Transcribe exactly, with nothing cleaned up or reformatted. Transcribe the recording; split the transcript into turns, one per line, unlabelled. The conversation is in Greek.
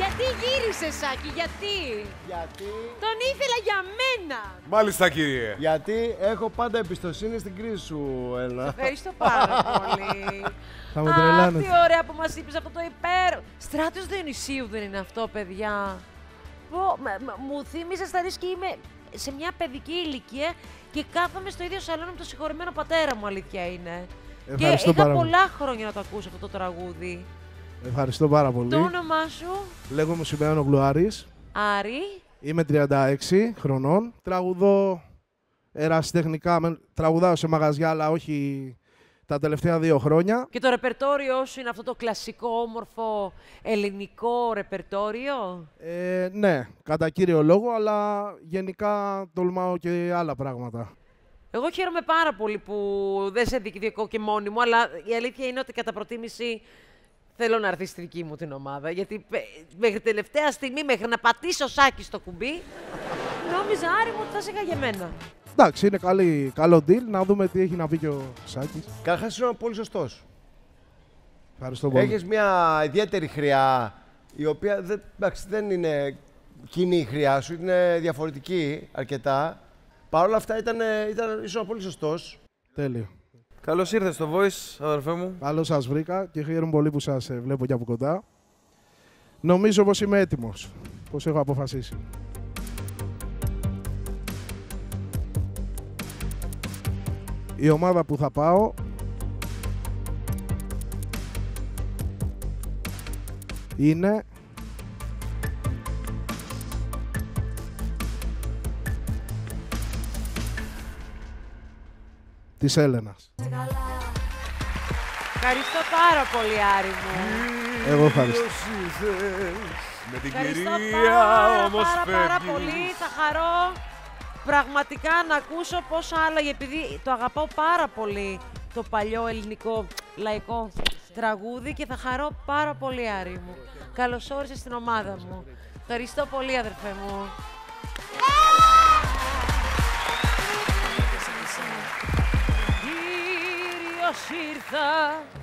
Γιατί γύρισες, Σάκη, γιατί?
Γιατί...
Τον ήθελα για μένα.
Μάλιστα, κύριε.
Γιατί έχω πάντα εμπιστοσύνη στην κρίση σου, Έλληνα.
Ευχαριστώ πάρα πολύ.
Θα με τρελάνετε.
Τι ωραία που μας είπες αυτό το υπέρ. Στράτος Διονυσίου δεν είναι αυτό, παιδιά? Πω, μ- μ- μου θύμισε στα ρίσκη, είμαι σε μια παιδική ηλικία και κάθομαι στο ίδιο σαλόνι με τον συγχωρεμένο πατέρα μου, αλήθεια είναι.
Ευχαριστώ
και είχα
πάρα πολύ.
πολλά χρόνια να το ακούσω αυτό το τραγούδι.
Ευχαριστώ πάρα πολύ.
Το όνομά σου?
Λέγομαι Σιμεώνογλου Άρης.
Άρη.
Είμαι τριάντα έξι χρονών. Τραγουδώ ερασιτεχνικά. με- Τραγουδάω σε μαγαζιά, αλλά όχι τα τελευταία δύο χρόνια.
Και το ρεπερτόριό σου είναι αυτό το κλασικό, όμορφο, ελληνικό ρεπερτόριο?
Ε, ναι, κατά κύριο λόγο, αλλά γενικά τολμάω και άλλα πράγματα.
Εγώ χαίρομαι πάρα πολύ που δεν σε διεκδικώ και μόνη μου, αλλά η αλήθεια είναι ότι κατά προτίμηση θέλω να έρθει στη δική μου την ομάδα. Γιατί πε- μέχρι τελευταία στιγμή, μέχρι να πατήσω Σάκη στο κουμπί, νόμιζα, Άρη μου, ότι θα σε είχα για μένα.
Εντάξει, είναι καλή, καλό deal. Να δούμε τι έχει να πει και ο Σάκης.
Καταρχάς είσαι πολύ σωστός.
Ευχαριστώ πολύ.
Έχεις μια ιδιαίτερη χρειά, η οποία δεν, εντάξει, δεν είναι κοινή η χρειά σου, είναι διαφορετική αρκετά. Παρ' όλα αυτά ήταν, ήταν, ήσουν πολύ σωστός.
Τέλειο.
Καλώς ήρθες στο Voice, αδερφέ μου.
Καλώς σας βρήκα και χαίρομαι πολύ που σας ε, βλέπω και από κοντά. Νομίζω πως είμαι έτοιμος, πως έχω αποφασίσει. Η ομάδα που θα πάω είναι της Έλενας.
Ευχαριστώ πάρα πολύ, Άρη μου.
Εγώ ευχαριστώ.
Με την
Ευχαριστώ
κυρία
πάρα,
όμως
πάρα, πάρα
φεύγεις.
πολύ. Θα χαρώ πραγματικά να ακούσω πόσα άλλα, επειδή το αγαπάω πάρα πολύ το παλιό ελληνικό λαϊκό τραγούδι και θα χαρώ πάρα πολύ, Άρη μου. Καλώς όρισες στην ομάδα μου. Ευχαριστώ πολύ, αδερφέ μου. Κύριος ήρθα